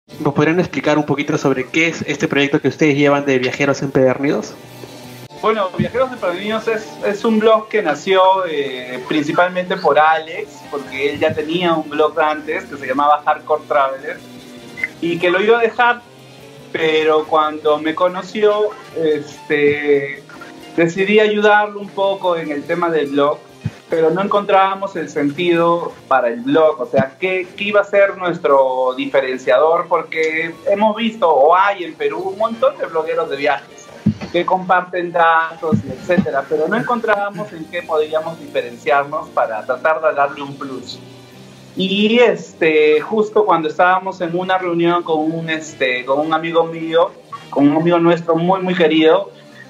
¿Nos podrían explicar un poquito sobre qué es este proyecto que ustedes llevan de Viajeros Empedernidos? Bueno, Viajeros Empedernidos es un blog que nació principalmente por Alex, porque él ya tenía un blog antes que se llamaba Hardcore Traveler y que lo iba a dejar, pero cuando me conoció, decidí ayudarlo un poco en el tema del blog, pero no encontrábamos el sentido para el blog, o sea, ¿qué iba a ser nuestro diferenciador? Porque hemos visto, o hay en Perú, un montón de blogueros de viajes que comparten datos, etcétera, pero no encontrábamos en qué podríamos diferenciarnos para tratar de darle un plus. Y justo cuando estábamos en una reunión con un amigo mío, con un amigo nuestro muy, muy querido,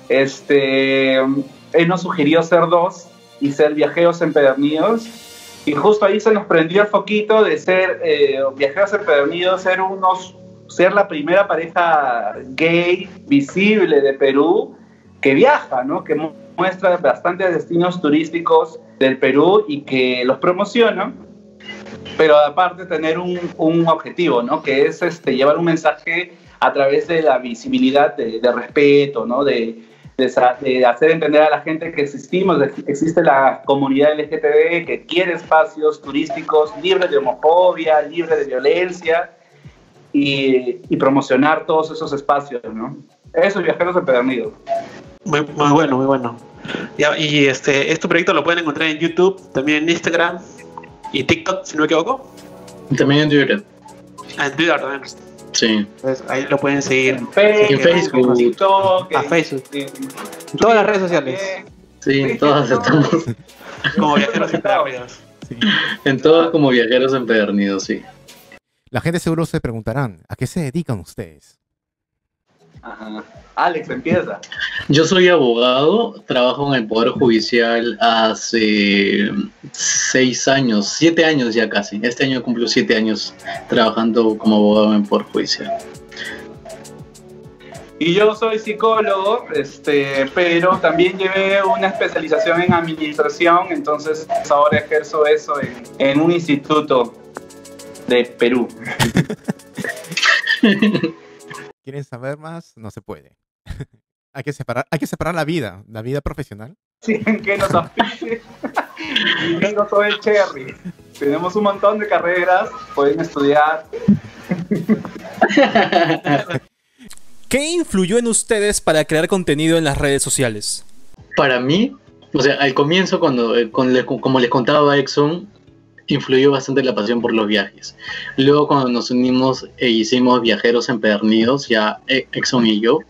él nos sugirió ser dos y ser Viajeros Empedernidos. Y justo ahí se nos prendió el foquito de ser Viajeros Empedernidos, ser la primera pareja gay visible de Perú que viaja, ¿no? Que muestra bastantes destinos turísticos del Perú y que los promociona, pero aparte tener un objetivo, ¿no? Que es llevar un mensaje a través de la visibilidad de respeto, ¿no? De hacer entender a la gente que existe la comunidad LGTB que quiere espacios turísticos libres de homofobia, libres de violencia y promocionar todos esos espacios, ¿no? Eso es Viajeros Empedernidos. Muy, muy bueno, muy bueno. Y este proyecto lo pueden encontrar en YouTube, también en Instagram y TikTok, si no me equivoco. También en Twitter. En Twitter también. Sí. Entonces, ahí lo pueden seguir. En Facebook. TikTok, A Facebook. En todas las redes sociales. Sí, en todas estamos. Como Viajeros Empedernidos. Sí. En todas como Viajeros Empedernidos, sí. La gente seguro se preguntarán, ¿a qué se dedican ustedes? Ajá. Alex, empieza. Yo soy abogado, trabajo en el Poder Judicial hace 6 años, 7 años ya casi. Este año cumplo 7 años trabajando como abogado en el Poder Judicial. Y yo soy psicólogo, pero también llevé una especialización en administración, entonces ahora ejerzo eso en un instituto de Perú. ¿Quieren saber más? No se puede. Hay que separar la vida profesional. Sí, que nos auspicie. Y yo soy el Cherry. Tenemos un montón de carreras, pueden estudiar. ¿Qué influyó en ustedes para crear contenido en las redes sociales? Para mí, o sea, al comienzo, como les contaba a Exxon, influyó bastante la pasión por los viajes. Luego, cuando nos unimos e hicimos Viajeros Empedernidos, ya Exxon y yo,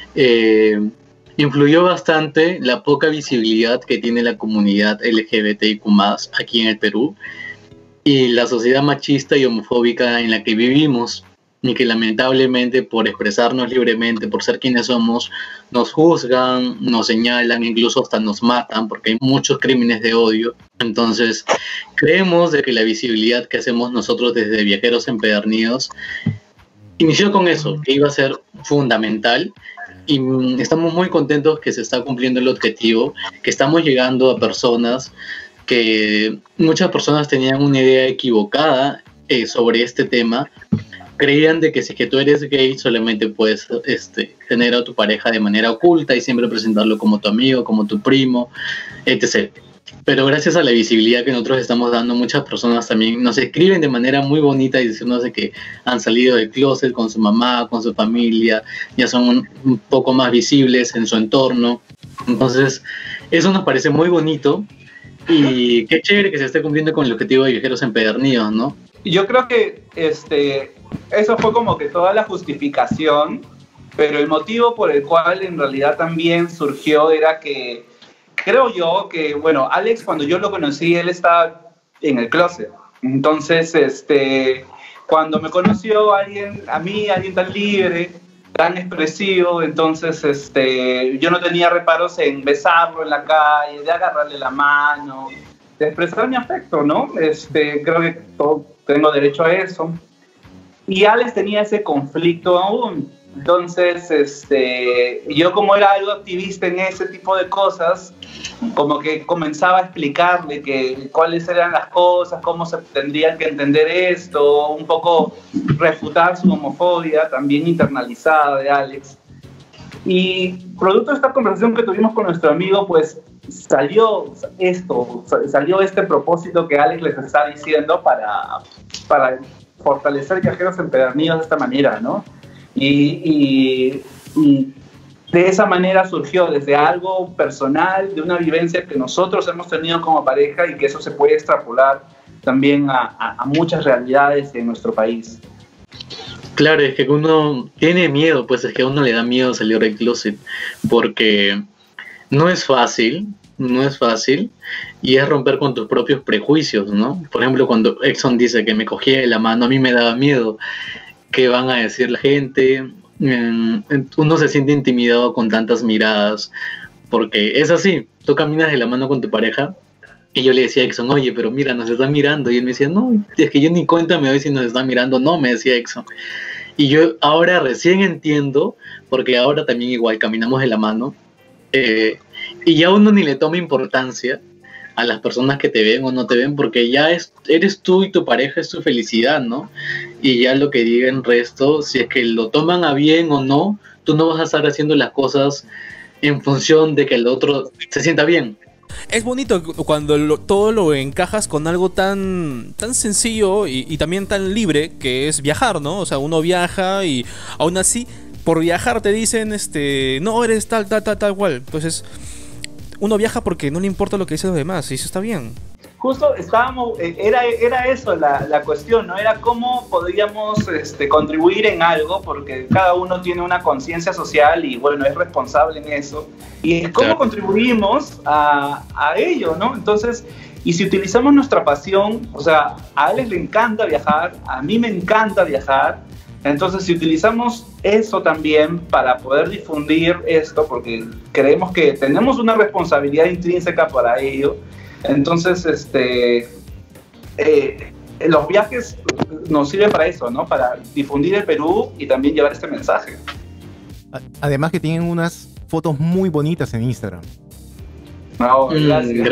influyó bastante la poca visibilidad que tiene la comunidad LGBTIQ+ aquí en el Perú y la sociedad machista y homofóbica en la que vivimos, y que lamentablemente por expresarnos libremente, por ser quienes somos, nos juzgan, nos señalan, incluso hasta nos matan, porque hay muchos crímenes de odio. Entonces, creemos de que la visibilidad que hacemos nosotros desde Viajeros Empedernidos inició con eso, que iba a ser fundamental, y estamos muy contentos que se está cumpliendo el objetivo, que estamos llegando a personas que muchas personas tenían una idea equivocada sobre este tema. Creían de que si que tú eres gay solamente puedes tener a tu pareja de manera oculta y siempre presentarlo como tu amigo, como tu primo, etc. Pero gracias a la visibilidad que nosotros estamos dando, muchas personas también nos escriben de manera muy bonita y diciéndonos de que han salido del closet con su mamá, con su familia, ya son un poco más visibles en su entorno. Entonces, eso nos parece muy bonito y qué chévere que se esté cumpliendo con el objetivo de Viajeros Empedernidos, ¿no? Yo creo que eso fue como que toda la justificación, pero el motivo por el cual en realidad también surgió era que, creo yo que, bueno, Alex, cuando yo lo conocí, él estaba en el closet. Entonces, cuando me conoció alguien tan libre, tan expresivo, entonces yo no tenía reparos en besarlo en la calle, de agarrarle la mano, de expresar mi afecto, ¿no? Creo que tengo derecho a eso. Y Alex tenía ese conflicto aún. Entonces, yo como era algo activista en ese tipo de cosas, como que comenzaba a explicarle cuáles eran las cosas, cómo se tendrían que entender esto, un poco refutar su homofobia también internalizada de Alex. Y producto de esta conversación que tuvimos con nuestro amigo, pues salió este propósito que Alex les está diciendo para fortalecer Viajeros Empedernidos de esta manera, ¿no? Y de esa manera surgió desde algo personal, de una vivencia que nosotros hemos tenido como pareja y que eso se puede extrapolar también a muchas realidades en nuestro país. Claro, es que uno tiene miedo, pues es que a uno le da miedo salir del closet, porque no es fácil y es romper con tus propios prejuicios, ¿no? Por ejemplo, cuando Exxon dice que me cogía de la mano, a mí me daba miedo. ¿Qué van a decir la gente? Uno se siente intimidado con tantas miradas, porque es así, tú caminas de la mano con tu pareja, y yo le decía a Exxon, oye, pero mira, nos están mirando, y él me decía, no, es que yo ni cuenta me doy si nos están mirando, no, me decía Exxon. Y yo ahora recién entiendo, porque ahora también igual caminamos de la mano, y ya uno ni le toma importancia a las personas que te ven o no te ven, porque ya eres tú y tu pareja, es tu felicidad, ¿no? Y ya lo que diga el resto, si es que lo toman a bien o no, tú no vas a estar haciendo las cosas en función de que el otro se sienta bien. Es bonito cuando todo lo encajas con algo tan sencillo y también tan libre, que es viajar, ¿no? O sea, uno viaja y aún así, por viajar te dicen, no, eres tal cual. Entonces, uno viaja porque no le importa lo que dicen los demás, y eso está bien. Justo era eso la cuestión, ¿no? Era cómo podíamos contribuir en algo, porque cada uno tiene una conciencia social y, bueno, es responsable en eso. Y cómo contribuimos a ello, ¿no? Entonces, y si utilizamos nuestra pasión, o sea, a Alex le encanta viajar, a mí me encanta viajar. Entonces, si utilizamos eso también para poder difundir esto, porque creemos que tenemos una responsabilidad intrínseca para ello, entonces los viajes nos sirven para eso, ¿no? Para difundir el Perú y también llevar este mensaje. Además que tienen unas fotos muy bonitas en Instagram. No, gracias.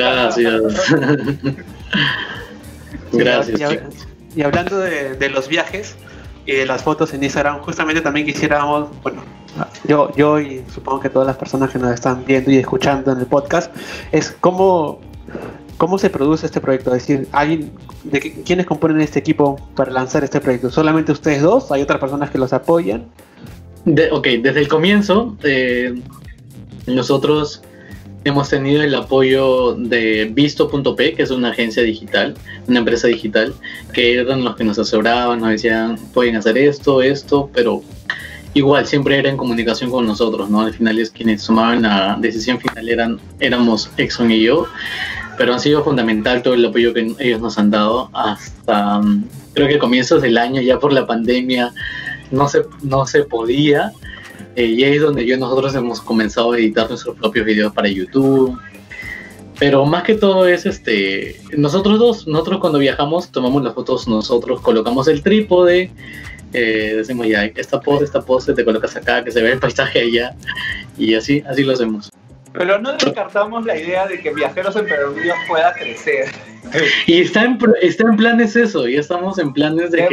Gracias. Y hablando de los viajes y de las fotos en Instagram, justamente también quisiéramos, bueno, yo y supongo que todas las personas que nos están viendo y escuchando en el podcast, es cómo se produce este proyecto. Es decir, ¿quiénes componen este equipo para lanzar este proyecto? ¿Solamente ustedes dos? ¿Hay otras personas que los apoyan? Desde el comienzo, nosotros hemos tenido el apoyo de Visto.p, que es una agencia digital, una empresa digital, que eran los que nos asesoraban, nos decían, pueden hacer esto, pero igual siempre era en comunicación con nosotros, ¿no? Al final es quienes tomaban la decisión final éramos Exxon y yo, pero ha sido fundamental todo el apoyo que ellos nos han dado hasta, creo que comienzos del año, ya por la pandemia no se podía, y ahí es donde nosotros hemos comenzado a editar nuestros propios videos para YouTube. Pero más que todo es nosotros cuando viajamos tomamos las fotos nosotros, colocamos el trípode, decimos ya, esta pose te colocas acá, que se ve el paisaje allá, y así lo hacemos. Pero no descartamos la idea de que Viajeros Empedernidos pueda crecer. Y está en planes eso, ya estamos en planes de que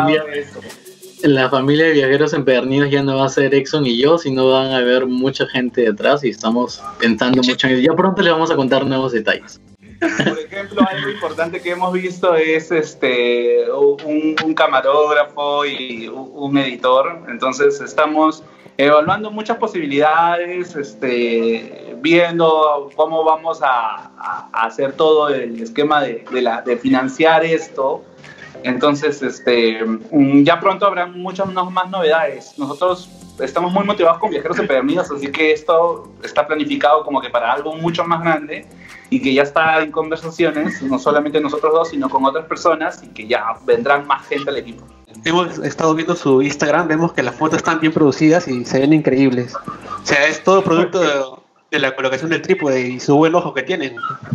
la familia de Viajeros Empedernidos ya no va a ser Exxon y yo, sino van a haber mucha gente detrás y estamos pensando mucho en eso. Ya pronto les vamos a contar nuevos detalles. Por ejemplo, algo importante que hemos visto es un camarógrafo y un editor. Entonces estamos evaluando muchas posibilidades, viendo cómo vamos a hacer todo el esquema de financiar esto. Entonces, ya pronto habrá muchas más novedades. Nosotros estamos muy motivados con Viajeros Empedernidos, así que esto está planificado como que para algo mucho más grande y que ya está en conversaciones, no solamente nosotros dos, sino con otras personas, y que ya vendrán más gente al equipo. Hemos estado viendo su Instagram, vemos que las fotos están bien producidas y se ven increíbles. O sea, es todo producto de la colocación del trípode y su buen ojo que tienen.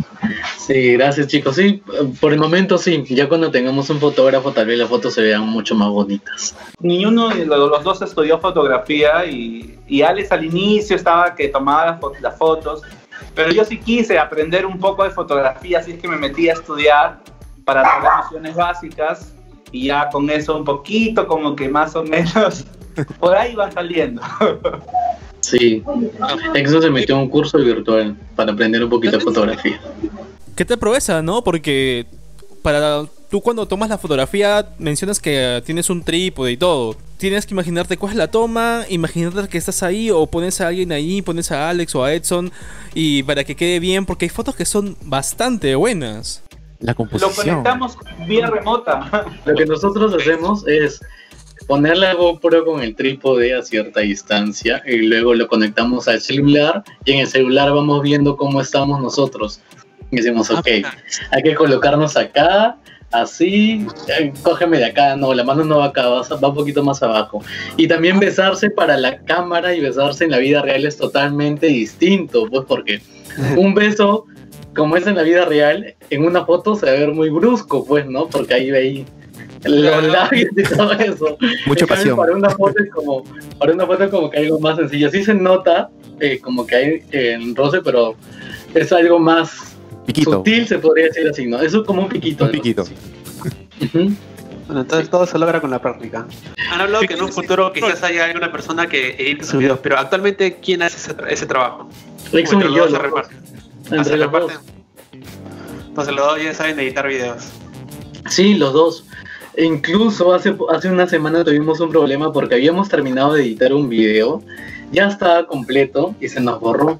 Sí, gracias chicos. Sí, por el momento sí. Ya cuando tengamos un fotógrafo, tal vez las fotos se vean mucho más bonitas. Ni uno de los dos estudió fotografía y Alex al inicio estaba que tomaba las fotos, pero yo sí quise aprender un poco de fotografía, así es que me metí a estudiar para tener nociones básicas y ya con eso un poquito, como que más o menos, por ahí va saliendo. Sí, Exo se metió en un curso virtual para aprender un poquito de fotografía. ¿Qué te proeza, no? Porque para tú cuando tomas la fotografía mencionas que tienes un trípode y todo. Tienes que imaginarte cuál es la toma, imaginarte que estás ahí o pones a alguien ahí, pones a Alex o a Edson y para que quede bien, porque hay fotos que son bastante buenas. La composición. Lo conectamos vía remota. Lo que nosotros hacemos es poner la GoPro con el trípode a cierta distancia y luego lo conectamos al celular y en el celular vamos viendo cómo estamos nosotros. Y decimos, ok, hay que colocarnos acá, así, cógeme de acá, no, la mano no va acá, va un poquito más abajo. Y también besarse para la cámara y besarse en la vida real es totalmente distinto, pues porque un beso, como es en la vida real, en una foto se va a ver muy brusco, pues, ¿no? Porque ahí veis los labios y todo eso. Mucha pasión. Para una foto es como que algo más sencillo. Sí se nota como que hay en roce, pero es algo más Piquito. sutil, se podría decir así, ¿no? Eso es como un piquito. Un piquito. Sí. Uh-huh. Bueno, entonces todo se logra con la práctica. Han hablado que en un futuro quizás haya una persona que edite sus videos, pero actualmente, ¿quién hace ese trabajo? Exxon y Entre yo, los dos ¿no? se reparten. Entre Se los dos. reparten. Entonces los dos ya saben editar videos. Sí, los dos. E incluso hace una semana tuvimos un problema porque habíamos terminado de editar un video, ya estaba completo y se nos borró.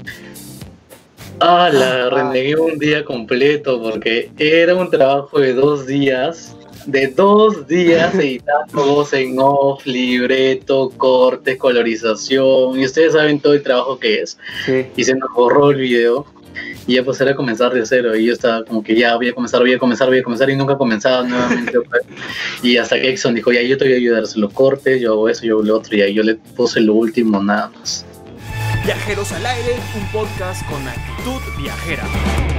Renegué un día completo porque era un trabajo de 2 días. De 2 días editando voz en off, libreto, cortes, colorización. Y ustedes saben todo el trabajo que es. Sí. Y se nos borró el video. Y ya pues era comenzar de cero. Y yo estaba como que ya voy a comenzar. Y nunca comenzaba nuevamente. Y hasta que Exxon dijo, ya yo te voy a ayudar. Se lo cortes, yo hago eso, yo hago lo otro. Y ahí yo le puse lo último nada más. Viajeros al Aire, un podcast con actitud viajera.